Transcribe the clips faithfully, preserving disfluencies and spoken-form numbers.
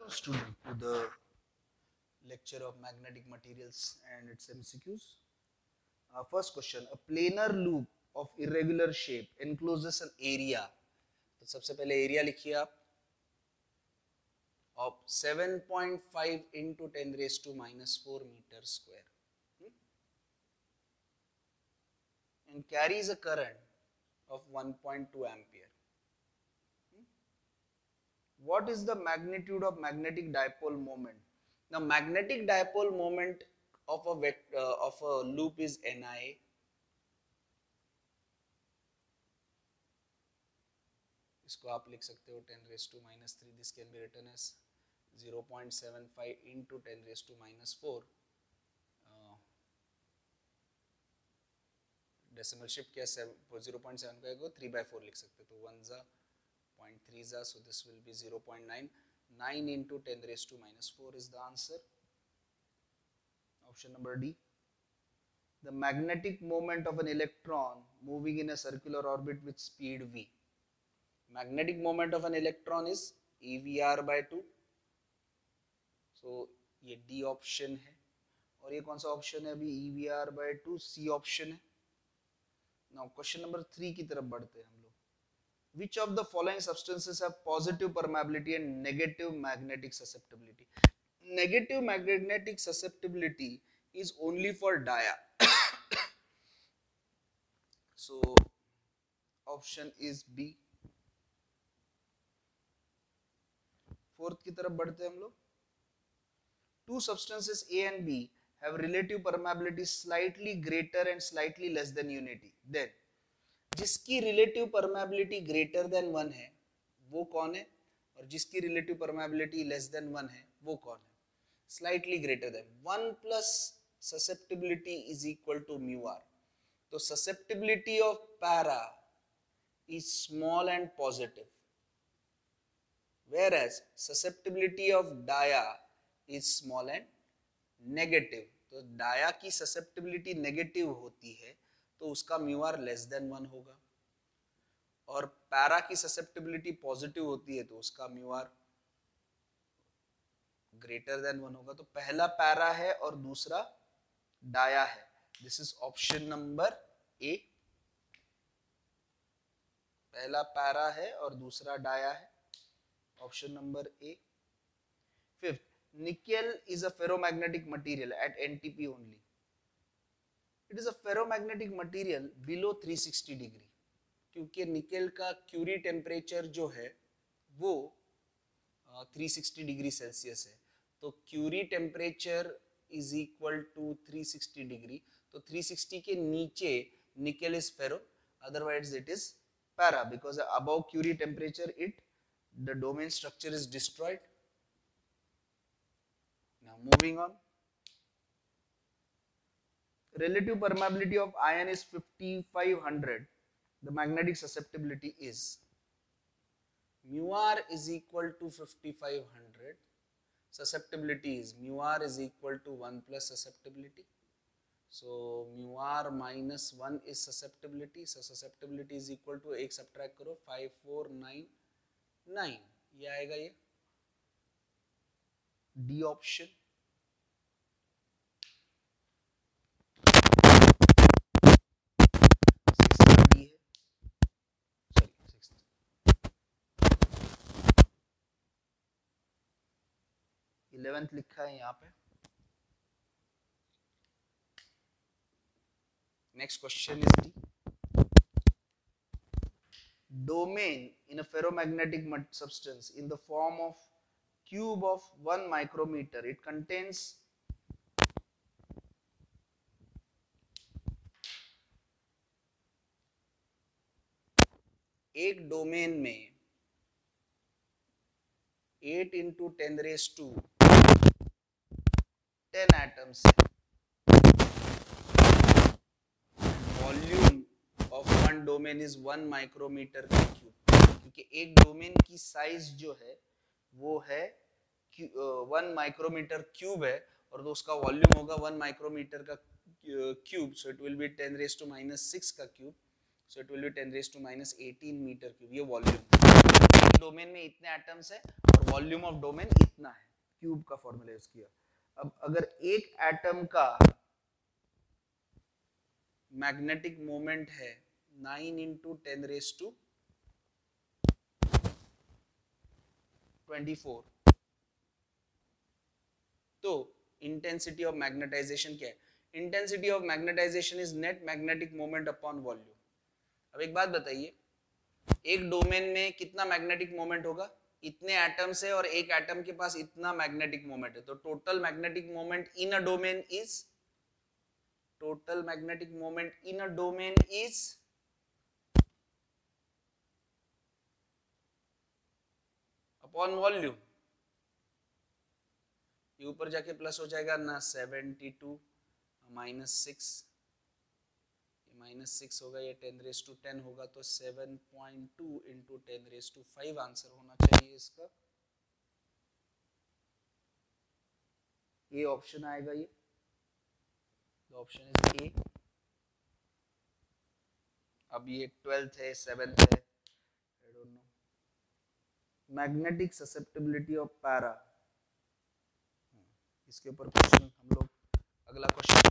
Student to the lecture of magnetic materials and its M C Qs. Uh, first question: a planar loop of irregular shape encloses an area. तो सबसे पहले area लिखिए आप of seven point five into ten raised to minus four meter square hmm? and carries a current of one point two ampere. Hmm? What is the magnitude of magnetic dipole moment? Now, magnetic dipole moment of a vector uh, of a loop is Ni. इसको आप लिख सकते हो ten raised to minus three. This can be written as zero point seven five into ten raised to minus four. Decimal shift क्या zero point seven five को three by four लिख सकते हो, तो one जा zero point three जा, so this will be zero point nine. nine into ten raised to minus four is the answer. Option number D. The magnetic moment of an electron moving in a circular orbit with speed v. Magnetic moment of an electron is E V R by two. So ये D option है, और ये कौन सा option है अभी? E V R by two, C option है. Now question number three की तरफ बढ़ते हैं हम लोग. Which of the following substances have positive permeability and negative magnetic susceptibility? Negative magnetic susceptibility is only for dia. So option is B. Fourth की तरफ बढ़ते हैं हम लोग. Two substances A and B have relative permeability slightly greater and slightly less than unity. Then जिसकी relative permeability greater than one है वो कौन है, और जिसकी relative permeability less than one है वो कौन है? Slightly greater than one plus susceptibility is equal to mu r. तो susceptibility of para is small and positive, whereas susceptibility of dia is small and negative. तो dia की susceptibility negative होती है तो उसका mu R less than one होगा, और para की ससेप्टिबिलिटी पॉजिटिव होती है तो उसका mu R greater than one होगा. तो पहला पैरा है और दूसरा डाया है. This is option number A. पहला पैरा है और दूसरा डाया है. Option number A. Fifth, nickel is a ferromagnetic material at N T P only. It is a ferromagnetic material below three sixty degree, क्योंकि nickel का Curie temperature जो है वो three sixty डिग्री सेल्सियस है. तो Curie temperature is equal to three sixty degree. तो three sixty के नीचे nickel is ferro, otherwise it is para, because above curie temperature it the domain structure is destroyed. Now moving on, relative permeability of iron is fifty-five hundred. The magnetic susceptibility is mu r is equal to fifty-five hundred. Susceptibility is mu r is equal to one plus susceptibility. So mu r minus one is susceptibility. So susceptibility is equal to, एक subtract करो, five four nine nine. ये आएगा ये D option. Sixth D है, sorry sixth. Eleventh लिखा है यहाँ पे. Next question is D. Domain in a ferromagnetic substance in the form of cube of one micrometer. It contains एक डोमेन में eight into ten raised to ten atoms है. Volume of one domain is one micrometer का cube, क्योंकि एक domain की size जो है वो है वन माइक्रोमीटर क्यूब है, और तो उसका वॉल्यूम होगा वन माइक्रोमीटर का cube. So it will be ten raised to minus six का cube. So it will be ten raise to minus eighteen metre cube. ये वॉल्यूम, डोमेन में इतने एटम्स है और वॉल्यूम ऑफ डोमेन इतना है, क्यूब का फॉर्मूला यूज किया. अब अगर एक एटम का मैग्नेटिक मोमेंट है nine into ten raise to twenty four, तो इंटेंसिटी ऑफ मैग्नेटाइजेशन क्या है? Intensity of magnetisation is net magnetic moment upon volume. अब एक बात बताइए, एक डोमेन में कितना मैग्नेटिक मोमेंट होगा? इतने एटम्स है और एक एटम के पास इतना मैग्नेटिक मोमेंट है, तो total magnetic moment in a domain is total magnetic moment in a domain is upon volume. ये ऊपर जाके प्लस हो जाएगा ना, seventy two minus six, minus six होगा, ये टेन रेज टू टेन होगा, तो seven point two into ten raise to five answer होना चाहिए इसका. ये ऑप्शन आएगा. ये The option is A. अब ये ट्वेल्थ है, सेवेंथ है, I don't know. Magnetic susceptibility of para. इसके ऊपर क्वेश्चन हम लोग, अगला question.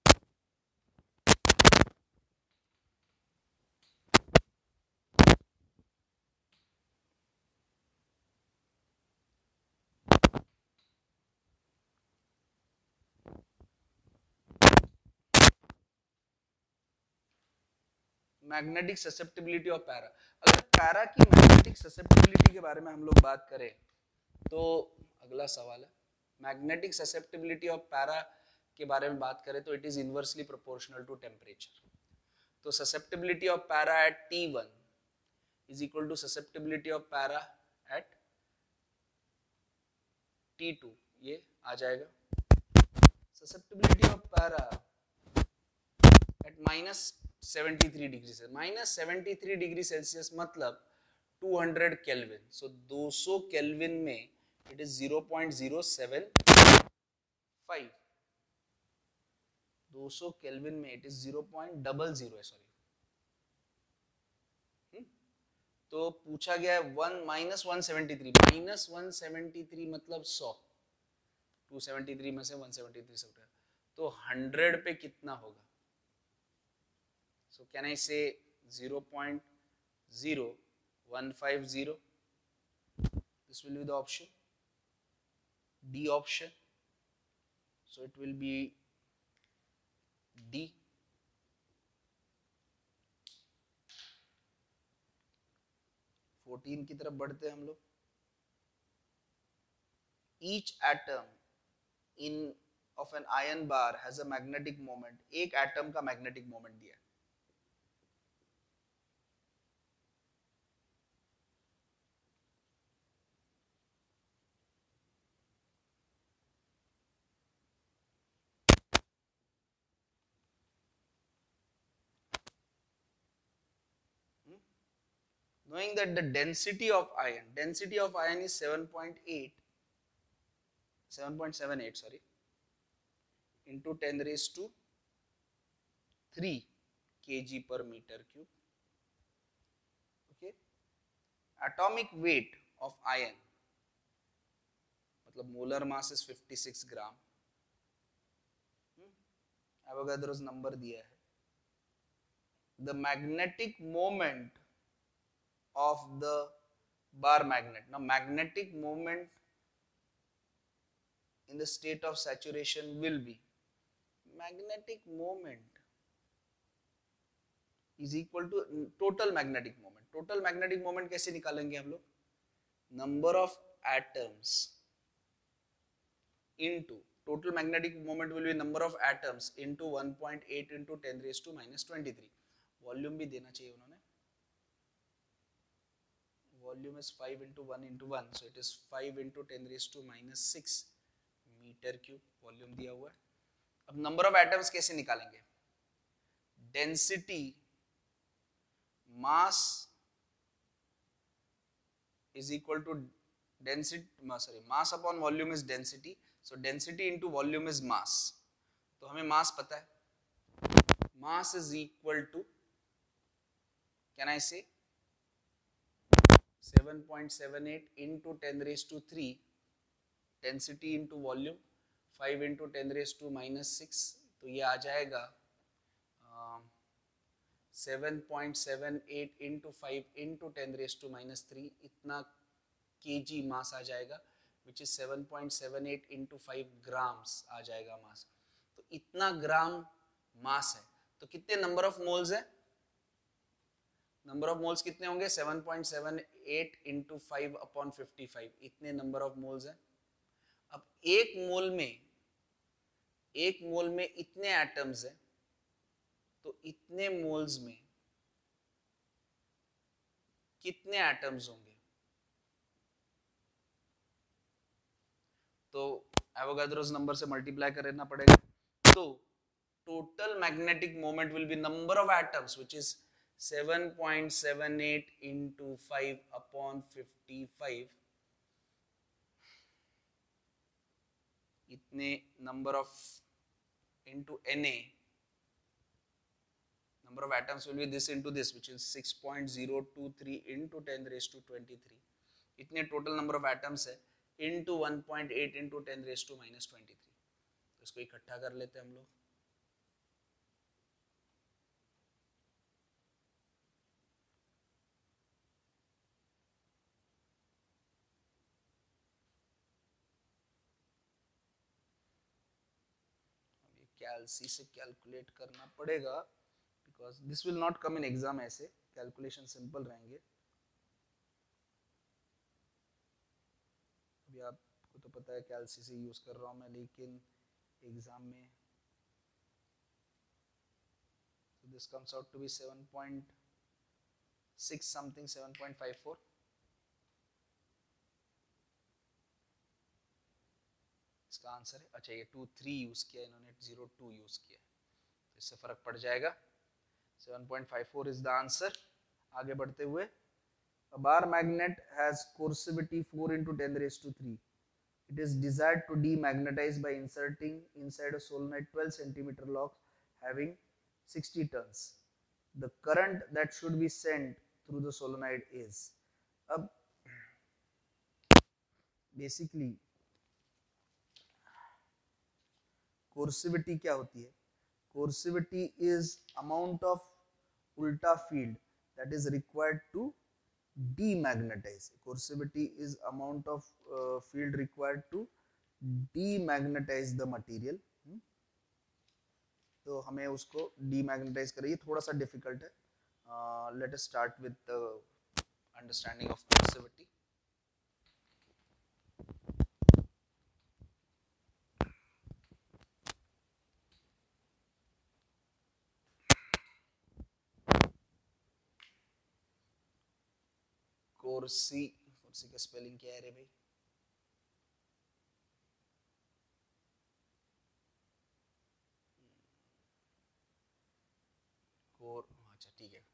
Magnetic susceptibility of para. अगर पैरा की मैग्नेटिक ससेप्टिबिलिटी के बारे में हम लोग बात करें तो अगला सवाल है, मैग्नेटिक ससेप्टिबिलिटी ऑफ पैरा के बारे में बात करें तो it is inversely proportional to temperature. तो susceptibility of para at T one is equal to susceptibility of para at T two. ये आ जाएगा. Susceptibility of para at minus seventy three degree से, minus seventy three degree Celsius मतलब two hundred kelvin. So दो सौ kelvin में it is zero point zero seven five. दो सौ केल्विन में it is zero point zero zero है, sorry. तो पूछा गया है one minus one seventy three, minus one seventy three मतलब सौ, टू सेवेंटी थ्री में से वन सेवेंटी थ्री से, तो हंड्रेड पे कितना होगा? So can I say zero point zero one five zero? This will be the option, D option. So it will be D. Fourteen की तरफ बढ़ते हैं हम लोग. Each atom in of an iron bar has a magnetic moment. एक atom का magnetic moment दिया है. Knowing that the density of iron, density of iron is seven point eight, seven point seven eight, sorry, into ten raised to three kg per meter cube. Okay, atomic weight of iron, मतलब molar mass is fifty-six gram. Avogadro's number दिया है. The magnetic moment of the bar magnet. Now magnetic moment in the state of saturation will be, magnetic moment is equal to total magnetic moment. Total magnetic moment कैसे निकालेंगे हम लोग? Number of atoms into total magnetic moment will be number of atoms into one point eight into ten raised to minus twenty-three. Volume भी देना चाहिए उन्होंने. Volume is five into one into one, so it is five into ten raised to minus six meter cube. Volume दिया हुआ है. अब number of atoms कैसे निकालेंगे? Density, mass is equal to density, sorry, mass upon volume is density. So density into volume is mass. तो हमें mass पता है. Mass is equal to can I say seven point seven eight into ten raised to three density into volume five into ten raised to minus six, तो ये आ जाएगा seven point seven eight into five into ten raised to minus three, इतना KG mass आ जाएगा, which is seven point seven eight into five grams आ जाएगा mass. तो इतना ग्राम मास है, तो कितने नंबर ऑफ मोल्स है? नंबर ऑफ मोल्स कितने होंगे? Seven point seven eight into five upon fifty five, इतने नंबर ऑफ मोल्स है। अब एक मोल में एक मोल में इतने एटम्स है, तो इतने मोल्स में कितने एटम्स होंगे? तो एवोगाड्रोस नंबर से मल्टीप्लाई करना पड़ेगा। तो total magnetic moment will be number of atoms which is seven point seven eight into five upon fifty five, इतने number of into Na, number of atoms will be this into this, which is six point zero two three into ten raised to twenty three, इतने total number of atoms है into one point eight into ten raised to minus twenty three. तो इसको इकट्ठा कर लेते हैं हम लोग। कैलसी से कैलकुलेट करना पड़ेगा, because this will not come in exam, ऐसे कैलकुलेशन सिंपल रहेंगे। अभी आपको तो पता है कैलसी से यूज कर रहा हूँ मैं, लेकिन एग्जाम में this comes out to be seven point six something, seven point five four. इसका आंसर है, अच्छा ये टू थ्री यूज किया इन्होंने, जीरो टू यूज किया, तो इससे फर्क पड़ जाएगा। Seven point five four is the answer. आगे बढ़ते हुए, a bar magnet has coercivity four into ten raised to three. It is desired to demagnetize by inserting inside a solenoid twelve centimeter lock having sixty turns. The current that should be sent through the solenoid is, अब basically coercivity क्या होती है? Coercivity is amount of ulta field that is required to demagnetize. Coercivity is amount of uh, field required to demagnetize the material. hmm? तो हमें उसको demagnetize करें, ये थोड़ा सा difficult है। uh, let us start with the understanding of coercivity. कोर्सी, कोर्सी का spelling क्या है रे भाई? कोर, अच्छा ठीक है,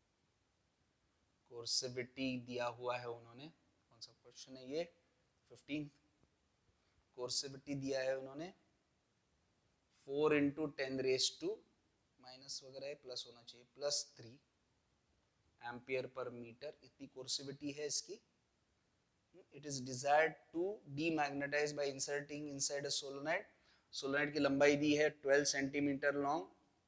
कोर्सिविटी दिया हुआ है उन्होंने, कौन सा क्वेश्चन है ये? फिफ्टीन। कोर्सिविटी दिया है उन्होंने four into ten raise to minus वगैरह है, प्लस होना चाहिए, plus three ampere per metre, इतनी कोर्सिविटी है इसकी। It is desired to demagnetise by inserting inside a solenoid. Solenoid की लंबाई दी है twelve centimetre long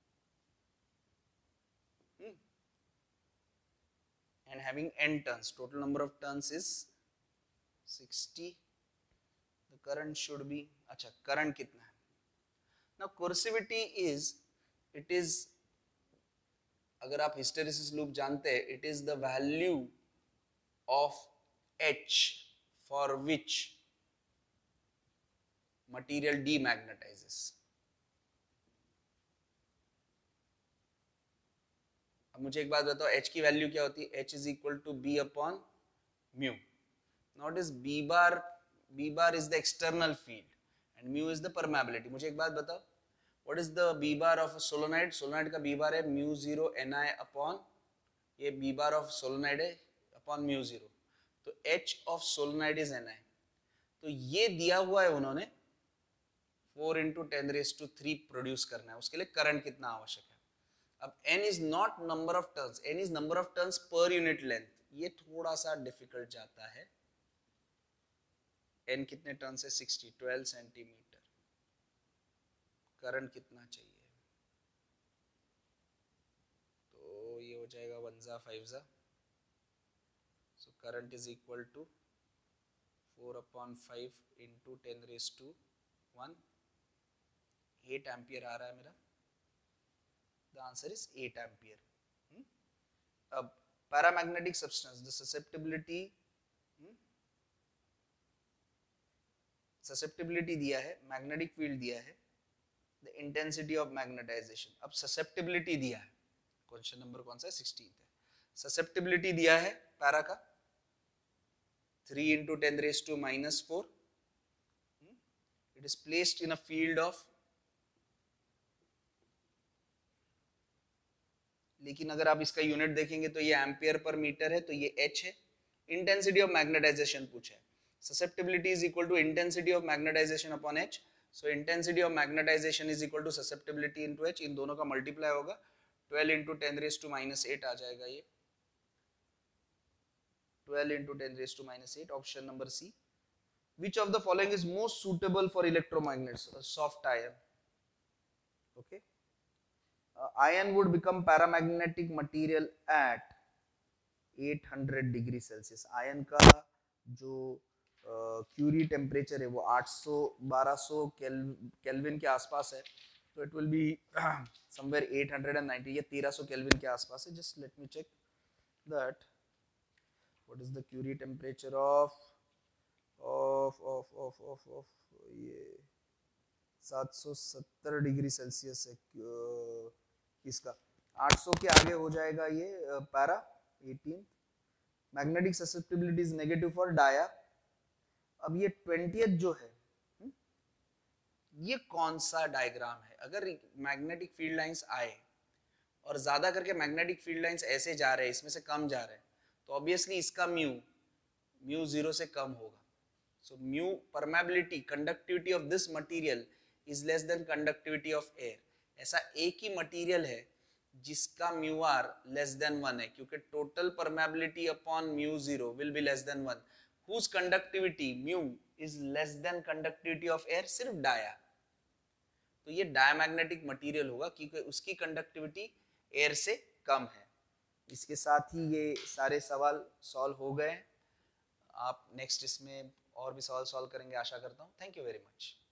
and having n turns. Total number of turns is sixty. The current should be, अच्छा current कितना है? Now coercivity is, it is, अगर आप hysteresis loop जानते हैं, it is the value of H for which material demagnetizes. अब मुझे एक बात बताओ, H की वैल्यू क्या होती है? H is equal to B upon mu. Now it is B bar, B bar is the external field and mu is the permeability. मुझे एक बात बताओ, what is the B bar of a solenoid? solenoid का B bar है mu zero Ni upon, ये B bar of solenoid है upon mu zero, तो H of solenoid is Ni। तो ये दिया हुआ है उन्होंने, four into ten raised to three produce करना है, उसके लिए करंट कितना आवश्यक है? अब n is not number of turns, n is number of turns per unit length, ये थोड़ा सा डिफिकल्ट जाता है। n कितने टर्न्स है? Sixty, twelve centimetre. करंट कितना चाहिए? तो ये हो जाएगा वन जा फाइव जा, so current is equal to four upon five into ten raise to one, eight ampere आ रहा है मेरा। The answer is eight ampere. अब paramagnetic substance, the susceptibility, susceptibility दिया है, मैग्नेटिक फील्ड दिया है, द इंटेंसिटी ऑफ मैग्नेटाइजेशन। अब ससेप्टिबिलिटी दिया है, क्वेश्चन नंबर कौन सा है? सिक्सटीन है। ससेप्टिबिलिटी दिया है पैरा का three into ten raise to minus four, it is placed in a field of, लेकिन अगर आप इसका यूनिट देखेंगे तो ये एम्पियर पर मीटर है, तो ये एच है। इंटेंसिटी ऑफ मैग्नेटाइजेशन पूछा है, susceptibility is equal to intensity of magnetization upon h, so intensity of magnetization is equal to susceptibility into h, इन दोनों का मल्टीप्लाई होगा, twelve into ten raised to minus eight आ जाएगा ये, twelve into ten raised to minus eight, option number C. which of the following is most suitable for electromagnets? A soft iron, okay, uh, iron would become paramagnetic material at eight hundred degree Celsius. Ion का जो Curie uh, temperature है वो आठ सौ बारह सौ kelvin के आसपास है, तो it will be somewhere at hundred ninety, ये तेरह सौ केल्विन के आसपास है। Just let me check that what is the Curie temperature of of of of of of ये सात सौ सत्तर डिग्री सेल्सियस है इसका, आठ सौ के आगे हो जाएगा ये para eighteen. Magnetic susceptibility is negative for dia. अब ये ट्वेंटियथ जो है, ये कौन सा डायग्राम है? अगर मैग्नेटिक फील्ड लाइंस आए और ज्यादा करके मैग्नेटिक फील्ड लाइंस ऐसे जा रहे हैं, इसमें से कम जा रहे हैं, तो ऑब्वियसली इसका म्यू म्यू जीरो से कम होगा। So mu permeability, conductivity of this material is less than conductivity of air. ऐसा एक ही मटेरियल है जिसका mu R less than one है, क्योंकि total permeability upon mu zero will be less than one. whose conductivity mu is less than conductivity of air? सिर्फ dia, तो ये डायमैग्नेटिक मटेरियल होगा क्योंकि उसकी कंडक्टिविटी एयर से कम है। इसके साथ ही ये सारे सवाल सॉल्व हो गए। आप नेक्स्ट इसमें और भी सवाल सॉल्व करेंगे आशा करता हूँ। Thank you very much.